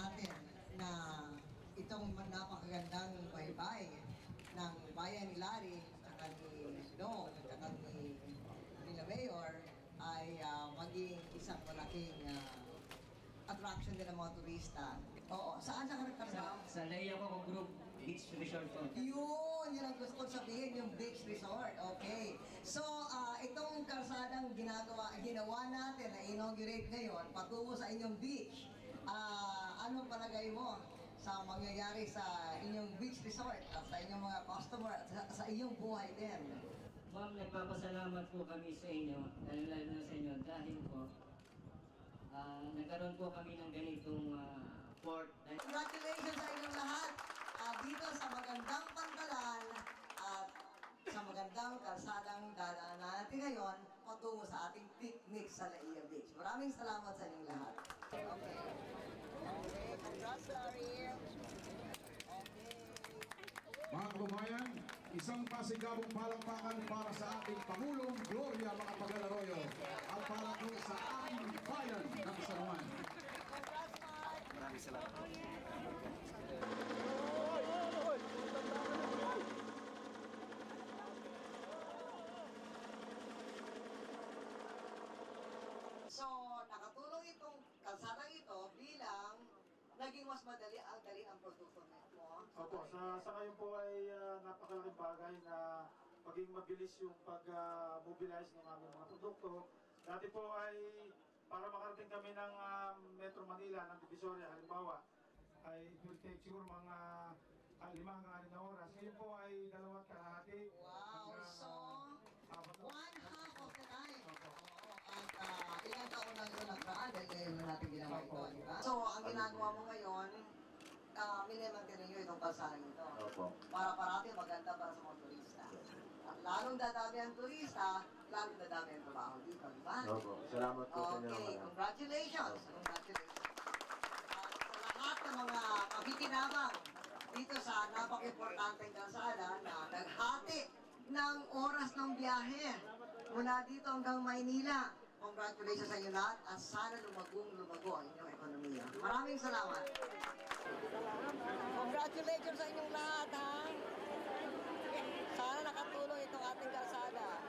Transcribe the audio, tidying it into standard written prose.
natin na itong napakagandang baybay ng bayan ni Larry at ni Dong at ni Mayor ay maging isang malaking attraction din ng mga turista. Oo, saan ka nagtrabaho? Sa Laiya ko group beach resort po. Yun ang gusto kong sabihin, yung beach resort. Okay. So, itong kalsadang ginawa natin na inaugurate ngayon patungo sa inyong beach. Anong palagay mo sa mangyayari sa inyong beach resort at sa inyong mga customer at sa inyong buhay din? Ma'am, nagpapasalamat po kami sa inyo, lalo na sa inyo, dahil po nagkaroon po kami ng ganitong port. Congratulations sa inyong lahat dito sa magandang pantalan at sa magandang kalsadang dadaan natin ngayon patungo sa ating picnic sa Laiya Beach. Maraming salamat sa inyong lahat. Okay. Okay, congrats, Larry. Mga kababayan, isang pasigabong palakpakan para sa ating Pangulong Gloria Macapagal Arroyo at para po sa ating bayan ng San Juan. Maraming salamat. So, nakatulong itong kalsadang ito bilang naging mas madali ang produkto mo. Opo, sa ngayon po ay napakalaking bagay na maging mabilis yung pag-mobilize ng aming mga produkto. Dati po ay para makarating kami ng Metro Manila, ng Divisoria, halimbawa, ay it will take sure mga 5 na oras. Ngayon po ay 2.5. Wow, so 1/2 of the time. At ilang taon na ito nagraan dahil ngayon na natin ginawa ito, di ba? So, ang ginagawa mo ngayon, minimantin nyo itong kalsada ito. Para parati maganda para sa mga turista. At lalong dadami ang turista, lalong dadami ang trabaho dito, di ba? Salamat po sa inyo. Okay, congratulations! Congratulations! At sa lahat ng mga kabikinabang dito sa napaka-importanteng kalsada na naghati ng oras ng biyahe mula dito hanggang Maynila. Congratulations sa inyo lahat at sana lumago ang inyong ekonomiya. Maraming salamat! Congratulations sa inyong lahat, ha? Sana nakatulong itong ating kalsada.